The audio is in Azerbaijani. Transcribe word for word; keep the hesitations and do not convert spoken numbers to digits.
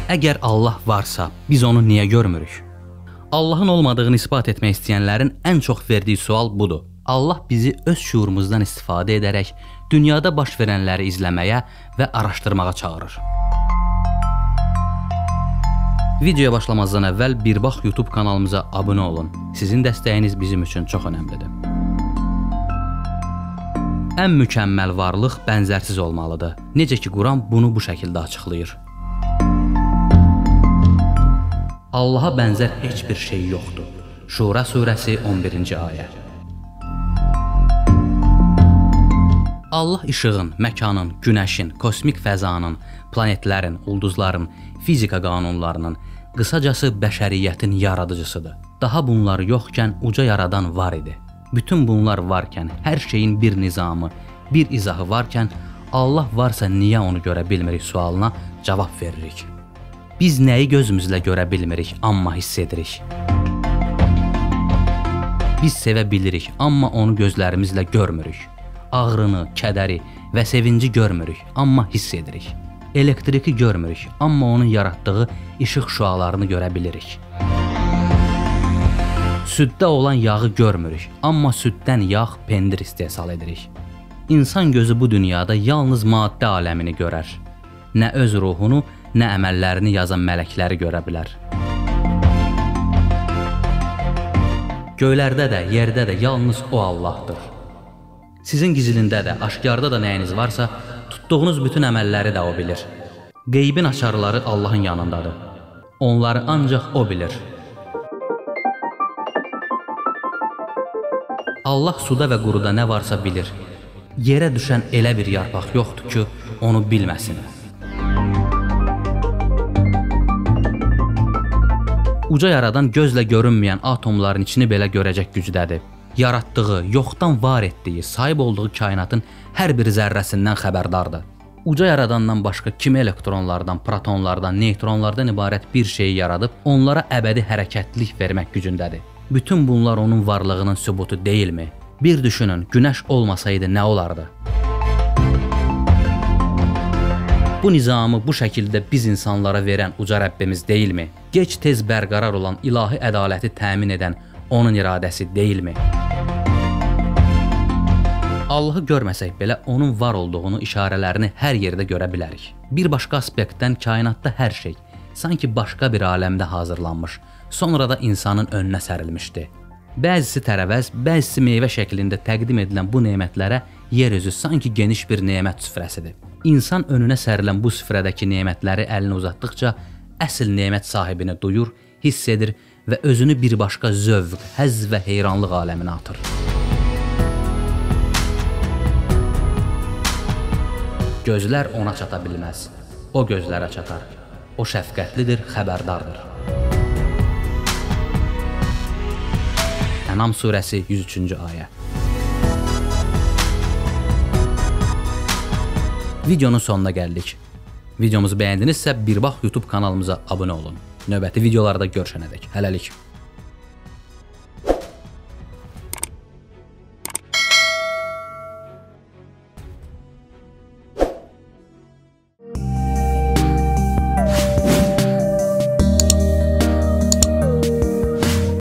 Əgər Allah varsa, biz onu niyə görmürük? Allahın olmadığını isbat etmək istəyənlərin ən çox verdiyi sual budur. Allah bizi öz şuurumuzdan istifadə edərək dünyada baş verənləri izləməyə və araşdırmağa çağırır. Videoya başlamazdan əvvəl Birbax YouTube kanalımıza abunə olun. Sizin dəstəyiniz bizim üçün çox önəmlidir. Ən mükəmməl varlıq bənzərsiz olmalıdır. Necə ki, Quran bunu bu şəkildə açıqlayır. Allaha bənzər heç bir şey yoxdur. Şura surəsi on birinci ayə. Allah işığın, məkanın, günəşin, kosmik fəzanın, planetlərin, ulduzların, fizika qanunlarının, qısacası bəşəriyyətin yaradıcısıdır. Daha bunlar yoxkən uca yaradan var idi. Bütün bunlar varkən, hər şeyin bir nizamı, bir izahı varkən, Allah varsa niyə onu görə bilmirik sualına cavab veririk. Biz nəyi gözümüzlə görə bilmirik, amma hiss edirik. Biz sevə bilirik, amma onu gözlərimizlə görmürük. Ağrını, kədəri və sevinci görmürük, amma hiss edirik. Elektriki görmürük, amma onun yaratdığı işıq şüalarını görə bilirik. Süddə olan yağı görmürük, amma süddən yağ, pendir istehsal edirik. İnsan gözü bu dünyada yalnız maddə aləmini görər. Nə öz ruhunu, nə əməllərini yazan mələkləri görə bilər. Göylərdə də, yerdə də yalnız o Allahdır. Sizin gizlində də, aşkarda da nəyiniz varsa, tutduğunuz bütün əməlləri də o bilir. Qeybin açarları Allahın yanındadır. Onları ancaq o bilir. Allah suda və quruda nə varsa bilir. Yerə düşən elə bir yarpaq yoxdur ki, onu bilməsin. Uca yaradan gözlə görünməyən atomların içini belə görəcək gücdədir. Yaratdığı, yoxdan var etdiyi, sahib olduğu kainatın hər bir zərrəsindən xəbərdardır. Uca yaradandan başqa kimi elektronlardan, protonlardan, neytronlardan ibarət bir şeyi yaradıb, onlara əbədi hərəkətlilik vermək gücündədir. Bütün bunlar onun varlığının sübutu deyilmi? Bir düşünün, günəş olmasaydı nə olardı? Bu nizamı bu şəkildə biz insanlara verən uca Rəbbimiz deyilmi? Gec-tez bərqərar olan ilahi ədaləti təmin edən onun iradəsi deyilmi? Allahı görməsək belə onun var olduğunu, işarələrini hər yerdə görə bilərik. Bir başqa aspektdən kainatda hər şey sanki başqa bir aləmdə hazırlanmış, sonra da insanın önünə sərilmişdi. Bəzisi tərəvəz, bəzisi meyvə şəklində təqdim edilən bu nemətlərə yeryüzü sanki geniş bir nemət süfrəsidir. İnsan önünə sərilən bu süfrədəki nemətləri əlini uzatdıqca əsl nemət sahibini duyur, hiss edir və özünü bir başqa zövq, həzz və heyranlıq aləminə atır. Gözlər ona çata bilməz, o gözlərə çatar. O şəfqətlidir, xəbərdardır. Ənam surəsi yüz üçüncü ayə. Videonun sonuna gəldik. Videomuzu bəyəndinizsə Birbax YouTube kanalımıza abunə olun. Növbəti videolarda görüşənədək. Hələlik.